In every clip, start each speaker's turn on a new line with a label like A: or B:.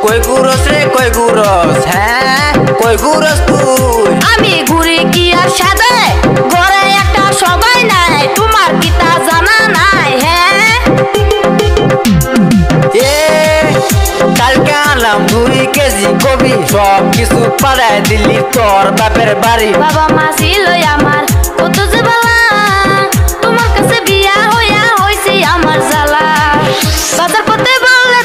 A: কই ঘুরস রে কই ঘুরস হ্যাঁ কই ঘুরস তুই
B: আমি ঘুরি কি আর সাথে ঘরে একটা সবাই নাই তোমার কি তা জানা নাই হ্যাঁ
A: এ কালকে আনলাম 2 কেজি কবি সব কিছু পাড়ায় দিলি তোর বাপের বাড়ি
B: বাবা মা ছিল আমার কত যে বালা তোমার কাছে বিয়া হইয়া হইছে আমার জ্বালা বাজার করতে বললে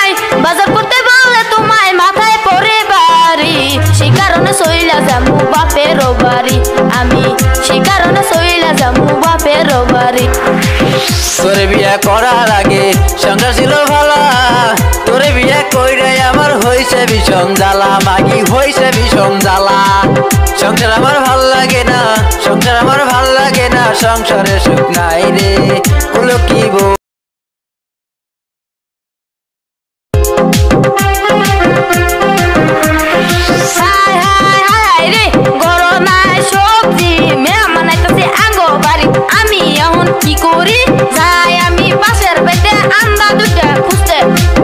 B: তোমায় মাথায় পড়ে বাড়ি সেই কারণে সইলা যামু বাপের বাড়ি আমি সেই কারণে সইলা যামু বাপের বাড়ি
A: তোরে বিয়া করার আগে সংসার ছিল ভালা তোরে বিয়া কইরে আমার হইছে ভীষণ জ্বালা মাগি হইছে ভীষণ জ্বালা সংসার আমার ভাল লাগে না সংসার আমার ভাল লাগে না সংসারে সুখ নাই রে কুলো কি বউ
B: আমি এখন কি করি যাই আমি পাশের বেটে আন্দা দুটা খুঁজতে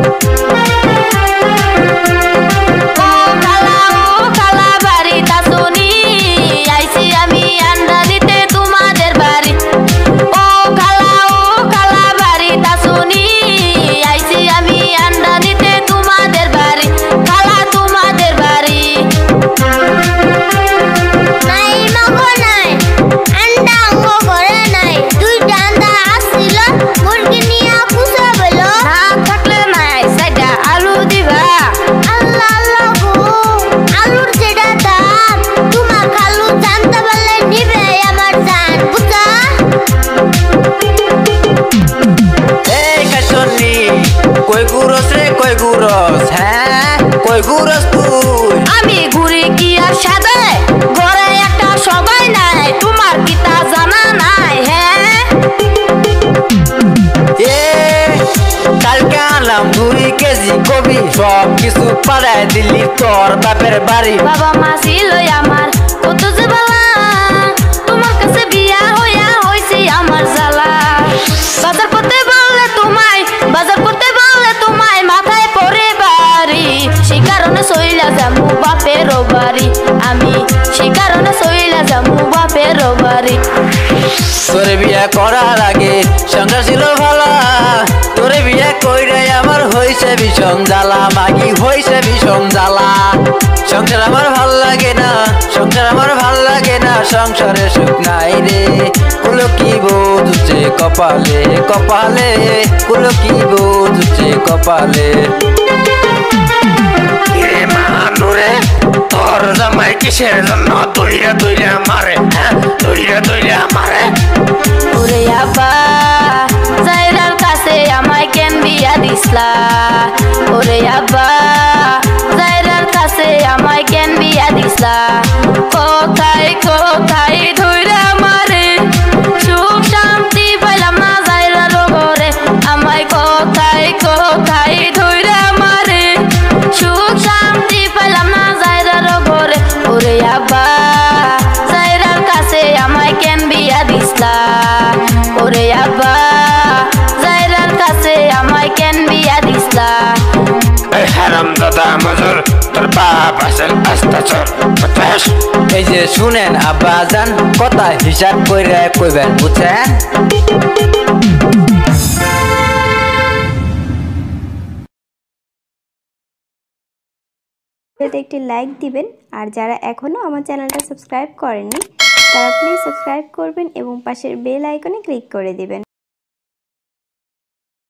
B: ও খালা বাড়ি তাসনি আইছি আমি আন্দা দিতে তোমাদের বাড়ি ও খালা বাড়ি তাসনি আইছি আমি আন্দা দিতে তোমাদের বাড়ি খালা তোমাদের বাড়ি
A: কই ঘুরস রে কই ঘুরস হ্যাঁ কই ঘুরস তুই
B: আমি ঘুরি কি আর সাথে ঘরে একটা সবাই নাই তোমার কি তা জানা নাই হ্যাঁ
A: এ কালকে আনলাম 2 কেজি কবি সব কিছু পাড়ায় দিলি তোর বাপের বাড়ি
B: বাবা মা ছিল আমার কত যে বালা তোমার কাছে বিয়া হইয়া হইছে আমার জ্বালা বাজার করতে বললে তোমায় মাথায় পড়ে বাড়ি সেই কারণে সইলা যামু বাপের বাড়ি আমি সেই কারণে সইলা যামু বাপের বাড়ি
A: তোরে বিয়া করার আগে সংসার ছিল ভালা তোরে বিয়া কইরে আমার হইছে ভীষণ জ্বালা মাগি হইছে ভীষণ জ্বালা সংসার আমার ভাল লাগে না সংসার আমার ভাল লাগে না সংসারে সুখ নাই রে কুলো কি বুঝছে কপালে কপালে কুলো কি বুঝছে কপালে
C: নুরে তোর জামাই কিসের জন্য দইরা মারে দইরা মারে
B: ওরে আব্বা জাইরার কাছে আমায় কেন বিয়া দিসলা ওরে আব্বা জাইরার কাছে আমায় কেন বিয়া দিসলা কোথায় ধইরা মারে সুখ শান্তি পাইলাম না জাইরার ঘরে আমায় কোথায় ধইরা মারে সুখ শান্তি পাইলাম না জাইরার ঘরে ওরে আব্বা জাইরার কাছে আমায় কেন বিয়া দিসলা ওরে আব্বা জাইরার কাছে আমায় কেন বিয়া দিসলা
C: হারাম দাদা মজুর তোর বাপ আসেন আস্তাচর
A: এই যে শুনেন আব্বা জান কথা হিসাব কইরা কইবেন বুঝছেন
D: একটি লাইক দিবেন আর যারা এখনো আমার চ্যানেলটা সাবস্ক্রাইব করেননি তারা প্লিজ সাবস্ক্রাইব করবেন এবং পাশের বেল আইকনে ক্লিক করে দিবেন।